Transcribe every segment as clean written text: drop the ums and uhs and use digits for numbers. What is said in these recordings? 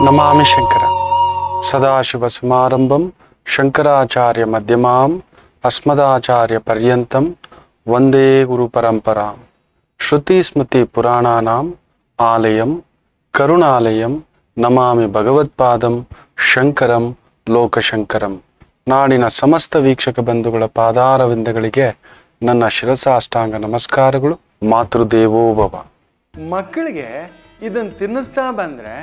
ನಮಾಮಿ ಶಂಕರ ಸದಾಶಿವ ಸಮಾರಂಭಂ ಶಂಕರಾಚಾರ್ಯ ಮಧ್ಯಮಾಂ ಅಸ್ಮದಾಚಾರ್ಯ ಪರ್ಯಂತಂ ವಂದೇ ಗುರು ಪರಂಪರಾಂ ಶ್ರುತಿ ಸ್ಮೃತಿ ಪುರಾಣಾನಾಂ ಆಲಯಂ ಕರುಣಾಲಯಂ ನಮಾಮಿ ಭಗವತ್ಪಾದಂ ಶಂಕರಂ ಲೋಕಶಂಕರಂ. ನಾಡಿನ ಸಮಸ್ತ ವೀಕ್ಷಕ ಬಂಧುಗಳ ಪಾದಾರವಿಂದಗಳಿಗೆ ನನ್ನ ಶಿರಸಾಷ್ಟಾಂಗ ನಮಸ್ಕಾರಗಳು. ಮಾತೃದೇವೋಭವ. ಮಕ್ಕಳಿಗೆ ಇದನ್ನು ತಿನ್ನಿಸ್ತಾ ಬಂದರೆ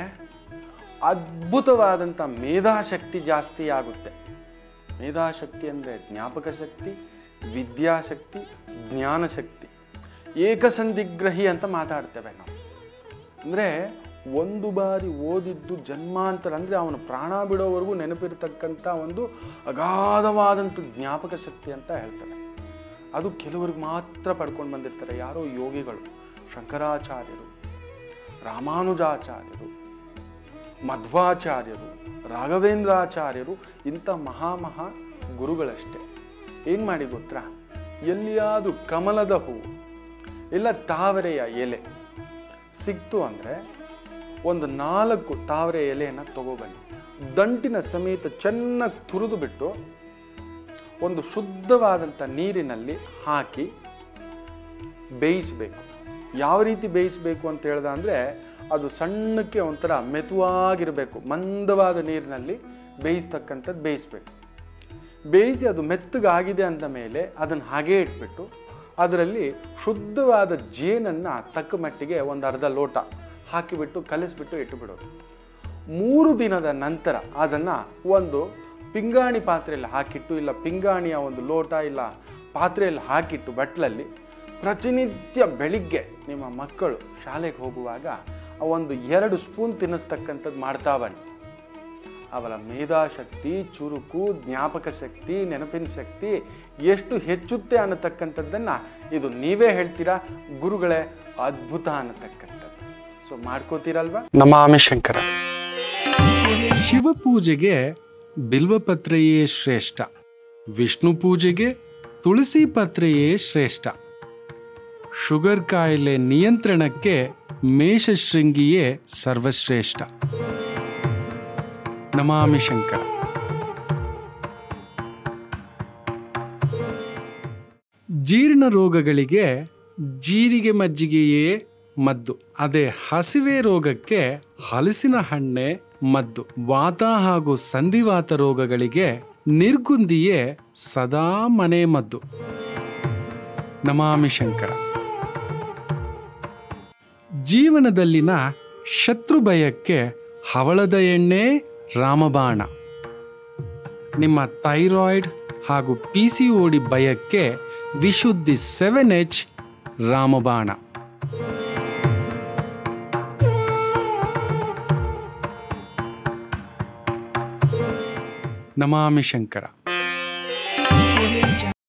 ಅದ್ಭುತವಾದಂಥ ಮೇಧಾಶಕ್ತಿ ಜಾಸ್ತಿ ಆಗುತ್ತೆ. ಮೇಧಾಶಕ್ತಿ ಅಂದರೆ ಜ್ಞಾಪಕ ಶಕ್ತಿ, ವಿದ್ಯಾಶಕ್ತಿ, ಜ್ಞಾನಶಕ್ತಿ, ಏಕಸಂಧಿಗ್ರಹಿ ಅಂತ ಮಾತಾಡ್ತೇವೆ ನಾವು. ಅಂದರೆ ಒಂದು ಬಾರಿ ಓದಿದ್ದು ಜನ್ಮಾಂತರ, ಅಂದರೆ ಅವನು ಪ್ರಾಣ ಬಿಡೋವರೆಗೂ ನೆನಪಿರ್ತಕ್ಕಂಥ ಒಂದು ಅಗಾಧವಾದಂಥ ಜ್ಞಾಪಕ ಶಕ್ತಿ ಅಂತ ಹೇಳ್ತಾರೆ. ಅದು ಕೆಲವರಿಗೆ ಮಾತ್ರ ಪಡ್ಕೊಂಡು ಬಂದಿರ್ತಾರೆ. ಯಾರೋ ಯೋಗಿಗಳು, ಶಂಕರಾಚಾರ್ಯರು, ರಾಮಾನುಜಾಚಾರ್ಯರು, ಮಧ್ವಾಚಾರ್ಯರು, ರಾಘವೇಂದ್ರಾಚಾರ್ಯರು, ಇಂಥ ಮಹಾ ಗುರುಗಳಷ್ಟೇ. ಏನು ಮಾಡಿ ಗೊತ್ತಾ, ಎಲ್ಲಿಯಾದರೂ ಕಮಲದ ಹೂವು ಇಲ್ಲ ತಾವರೆಯ ಎಲೆ ಸಿಕ್ತು ಅಂದರೆ ಒಂದು 4 ತಾವರೆ ಎಲೆಯನ್ನು ತಗೋಬನ್ನಿ, ದಂಟಿನ ಸಮೇತ ಚೆನ್ನಾಗಿ ತುರಿದು ಬಿಟ್ಟು ಒಂದು ಶುದ್ಧವಾದಂಥ ನೀರಿನಲ್ಲಿ ಹಾಕಿ ಬೇಯಿಸಬೇಕು. ಯಾವ ರೀತಿ ಬೇಯಿಸಬೇಕು ಅಂತ ಹೇಳ್ದ ಅಂದರೆ, ಅದು ಸಣ್ಣಕ್ಕೆ ಒಂಥರ ಮೆತುವಾಗಿರಬೇಕು. ಮಂದವಾದ ನೀರಿನಲ್ಲಿ ಬೇಯಿಸ್ತಕ್ಕಂಥದ್ದು ಬೇಯಿಸಬೇಕು. ಬೇಯಿಸಿ ಅದು ಮೆತ್ತಗಾಗಿದೆ ಅಂದ ಮೇಲೆ ಅದನ್ನು ಹಾಗೇ ಇಟ್ಬಿಟ್ಟು ಅದರಲ್ಲಿ ಶುದ್ಧವಾದ ಜೇನನ್ನು ತಕ್ಕ ಮಟ್ಟಿಗೆ ಒಂದು ಅರ್ಧ ಲೋಟ ಹಾಕಿಬಿಟ್ಟು ಕಲಿಸ್ಬಿಟ್ಟು ಇಟ್ಟುಬಿಡೋದು. 3 ದಿನದ ನಂತರ ಅದನ್ನು ಒಂದು ಪಿಂಗಾಣಿ ಪಾತ್ರೆಯಲ್ಲಿ ಹಾಕಿಟ್ಟು, ಇಲ್ಲ ಪಿಂಗಾಣಿಯ ಒಂದು ಲೋಟ ಇಲ್ಲ ಪಾತ್ರೆಯಲ್ಲಿ ಹಾಕಿಟ್ಟು ಬಟ್ಲಲ್ಲಿ ಪ್ರತಿನಿತ್ಯ ಬೆಳಿಗ್ಗೆ ನಿಮ್ಮ ಮಕ್ಕಳು ಶಾಲೆಗೆ ಹೋಗುವಾಗ ಒಂದು 2 ಸ್ಪೂನ್ ತಿನ್ನಿಸ್ತಕ್ಕಂಥದ್ದು ಮಾಡ್ತಾ ಬನ್ನಿ. ಅವರ ಮೇಧಾಶಕ್ತಿ, ಚುರುಕು, ಜ್ಞಾಪಕ ಶಕ್ತಿ, ನೆನಪಿನ ಶಕ್ತಿ ಎಷ್ಟು ಹೆಚ್ಚುತ್ತೆ ಅನ್ನತಕ್ಕಂಥದ್ದನ್ನು ಇದು ನೀವೇ ಹೇಳ್ತೀರಾ ಗುರುಗಳೇ, ಅದ್ಭುತ ಅನ್ನತಕ್ಕಂಥದ್ದು. ಸೊ ಮಾಡ್ಕೋತೀರಲ್ವಾ? ನಮಾಮಿ ಶಂಕರ. ಶಿವಪೂಜೆಗೆ ಬಿಲ್ವಪತ್ರೆಯೇ ಶ್ರೇಷ್ಠ, ವಿಷ್ಣು ಪೂಜೆಗೆ ತುಳಸಿ ಪತ್ರೆಯೇ ಶ್ರೇಷ್ಠ, ಶುಗರ್ ಕಾಯಿಲೆ ನಿಯಂತ್ರಣಕ್ಕೆ ಮೇಷಶೃಂಗಿಯೇ ಸರ್ವಶ್ರೇಷ್ಠ. ನಮಾಮಿ ಶಂಕರ. ಜೀರ್ಣ ರೋಗಗಳಿಗೆ ಜೀರಿಗೆ ಮಜ್ಜಿಗೆಯೇ ಮದ್ದು. ಅದೇ ಹಸಿವೆ ರೋಗಕ್ಕೆ ಹಲಸಿನ ಹಣ್ಣೆ ಮದ್ದು. ವಾತ ಹಾಗೂ ಸಂಧಿವಾತ ರೋಗಗಳಿಗೆ ನಿರ್ಗುಂದಿಯೇ ಸದಾ ಮನೆ ಮದ್ದು. ನಮಾಮಿ ಶಂಕರ. ಜೀವನದಲ್ಲಿನ ಶತ್ರು ಭಯಕ್ಕೆ ಹವಳದ ಎಣ್ಣೆ ರಾಮಬಾಣ. ನಿಮ್ಮ ಥೈರಾಯ್ಡ್ ಹಾಗೂ PCOD ಭಯಕ್ಕೆ ವಿಶುದ್ಧಿ 7H ರಾಮಬಾಣ. ನಮಾಮಿ ಶಂಕರ.